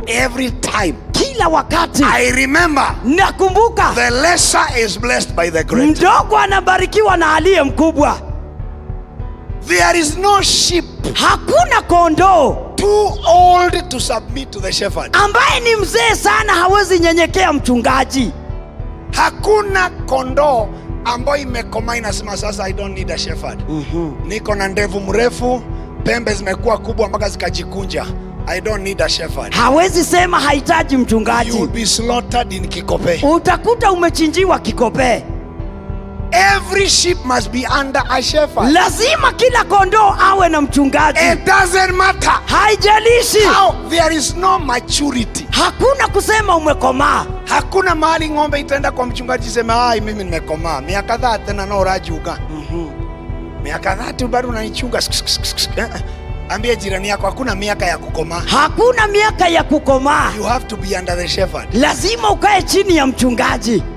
Every time. Kila wakati. I remember. Nakumbuka. The lesser is blessed by the great. Mdogo anabarikiwa na aliye mkubwa. There is no sheep. Hakuna kondoo Too old to submit to the shepherd. ambaye ni mzee sana hawezi nyenyekea mchungaji. Hakuna kondoo ambayo imekomaa inasema sasa I don't need a shepherd. Niko na ndevu mrefu, pembe zimekuwa kubwa mpaka zikajikunja. I don't need a shepherd. Hawezi sema hahitaji mchungaji. You will be slaughtered in Kikope. Utakuta umechinjiwa Kikope. Every sheep must be under a shepherd. Lazima kila kondoo awe na mchungaji. It doesn't matter. Haijalishi. How there is no maturity. Hakuna kusema umekomaa. Hakuna mahali ng'ombe itaenda kwa mchungaji sema ai mimi nimekomaa. Miaka 30 tena no rajuga. Miaka 30 bado unanichunga. Ambia jirani yako hakuna miaka ya kukomaa. Hakuna miaka ya kukomaa. You have to be under the shepherd. Lazima ukae chini ya mchungaji.